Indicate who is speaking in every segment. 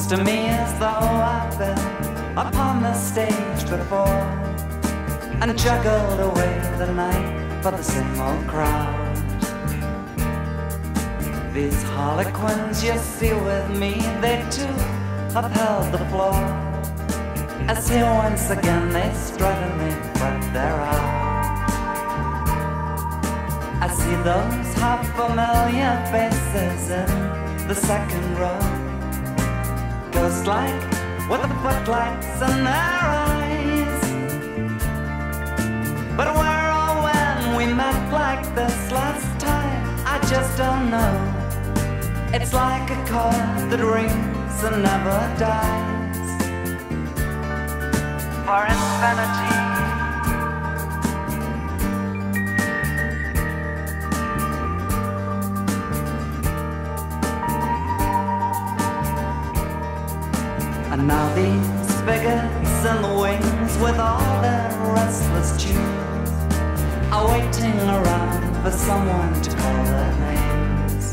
Speaker 1: Seems to me as though I've been upon the stage before and juggled away the night for the same old crowd. These harlequins you see with me, they too have held the floor, as here once again they strut and they fret their hour. I see those half familiar faces in the second row, ghost-like with the footlights in their eyes. But where or when we met like this last time, I just don't know. It's like a chord that rings and never dies. For infinity, and now these figures in the wings with all their restless tunes are waiting around for someone to call their names.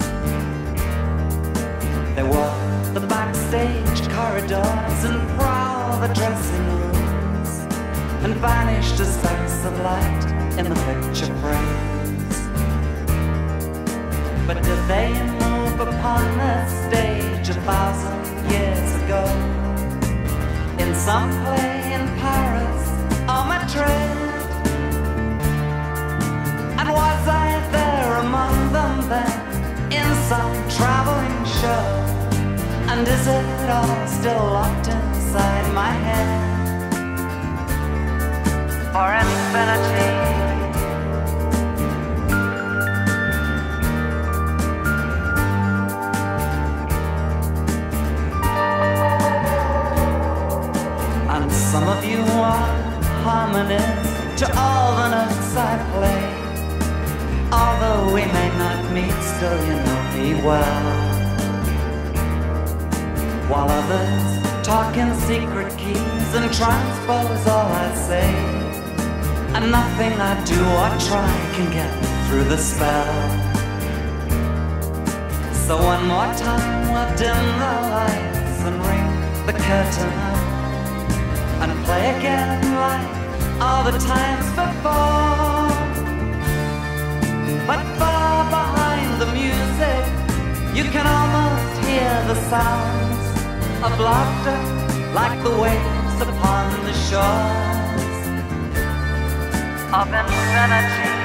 Speaker 1: They walk the backstage corridors and prowl the dressing rooms and vanish to specks of light in the picture frames. But did they move upon the stage 1,000 years ago? In some play in Paris or Madrid? And was I there among them then, in some traveling show? And is it all still locked inside my head? For infinity, some of you are harmonies to all the notes I play. Although we may not meet, still you know me well. While others talk in secret keys and transpose all I say, and nothing I do or try can get through the spell. So one more time we'll dim the lights and ring the curtain up and play again like all the times before. But far behind the music, you can almost hear the sounds of laughter like the waves upon the shores of infinity.